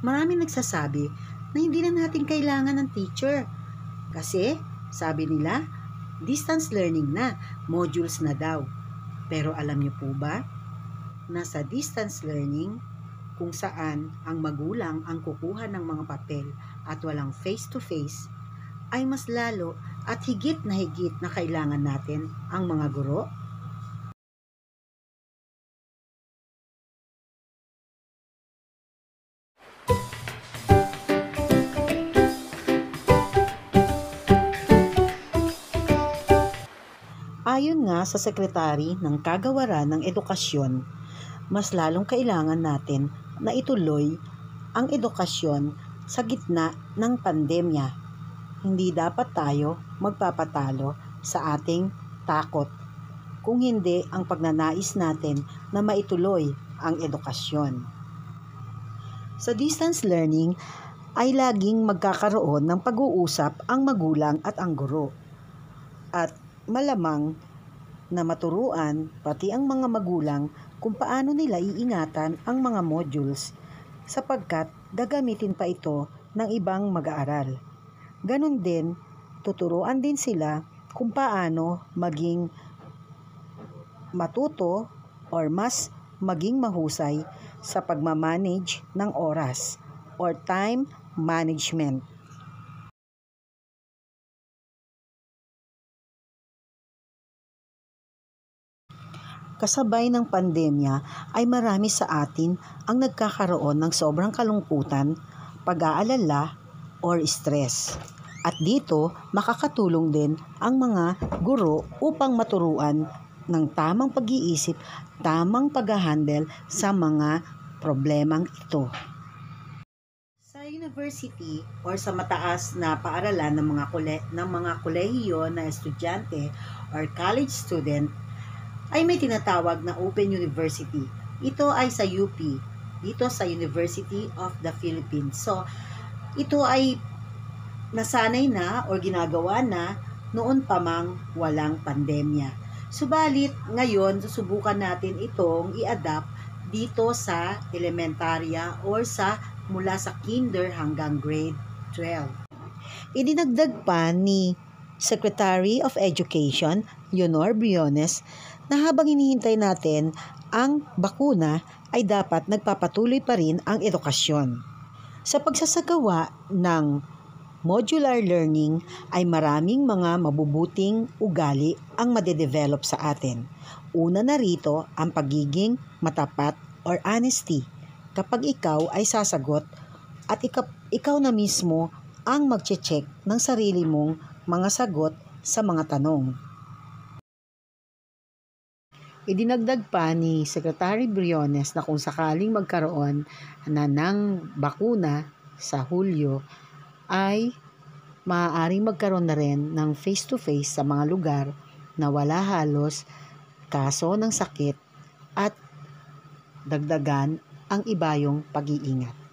Maraming nagsasabi na hindi na natin kailangan ng teacher. Kasi, sabi nila, distance learning na, modules na daw. Pero alam niyo po ba, nasa distance learning, kung saan ang magulang ang kukuha ng mga papel at walang face-to-face, ay mas lalo at higit na kailangan natin ang mga guro. Ayon nga sa Sekretary ng Kagawaran ng Edukasyon, mas lalong kailangan natin na ituloy ang edukasyon sa gitna ng pandemya. Hindi dapat tayo magpapatalo sa ating takot, kung hindi ang pagnanais natin na maituloy ang edukasyon. Sa distance learning ay laging magkakaroon ng pag-uusap ang magulang at ang guro. At malamang na maturuan pati ang mga magulang kung paano nila iingatan ang mga modules sapagkat gagamitin pa ito ng ibang mag-aaral. Ganon din, tuturuan din sila kung paano maging matuto or mas maging mahusay sa pagmamanage ng oras or time management. Kasabay ng pandemya ay marami sa atin ang nagkakaroon ng sobrang kalungkutan, pag-aalala, or stress. At dito, makakatulong din ang mga guro upang maturuan ng tamang pag-iisip, tamang pag-handle sa mga problemang ito. Sa university or sa mataas na paaralan ng mga kolehiyo na estudyante or college student, ay may tinatawag na Open University. Ito ay sa UP, dito sa University of the Philippines. So, ito ay nasanay na o ginagawa na noon pa mang walang pandemya. Subalit, ngayon, susubukan natin itong i-adapt dito sa elementarya or mula sa kinder hanggang grade 12. Idinagdag pa ni Secretary of Education, Leonor Briones, na habang hinihintay natin ang bakuna ay dapat nagpapatuloy pa rin ang edukasyon. Sa pagsasagawa ng modular learning ay maraming mga mabubuting ugali ang madedevelop sa atin. Una na rito ang pagiging matapat or honesty. Kapag ikaw ay sasagot at ikaw na mismo ang magche-check ng sarili mong mga sagot sa mga tanong. Idinagdag pa ni Secretary Briones na kung sakaling magkaroon na ng bakuna sa Hulyo ay maaaring magkaroon na rin ng face-to-face sa mga lugar na wala halos kaso ng sakit at dagdagan ang ibayong pag-iingat.